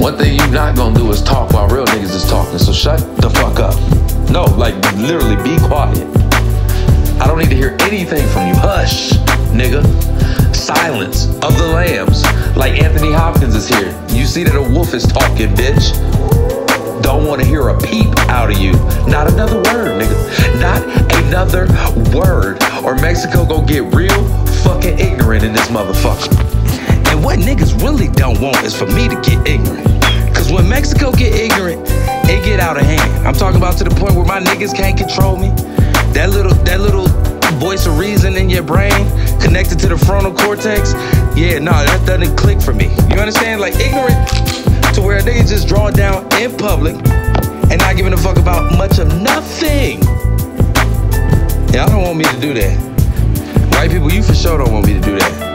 One thing you not gonna do is talk while real niggas is talking, so shut the fuck up. No, like literally be quiet. I don't need to hear anything from you. Hush, nigga. Silence of the lambs. Like Anthony Hopkins is here. You see that a wolf is talking, bitch. Don't want to hear a peep out of you. Not another word, nigga. Not another word. Or Mexico gonna get real fucking ignorant in this motherfucker. And what niggas really don't want is for me to get ignorant. Cause when Mexico get ignorant, it get out of hand. I'm talking about to the point where my niggas can't control me. That little voice of reason in your brain connected to the frontal cortex. Yeah, no, that doesn't click for me. You understand? Like ignorant to where a nigga just draw down in public and not giving a fuck about much of nothing. Yeah, I don't want me to do that. White people, you for sure don't want me to do that.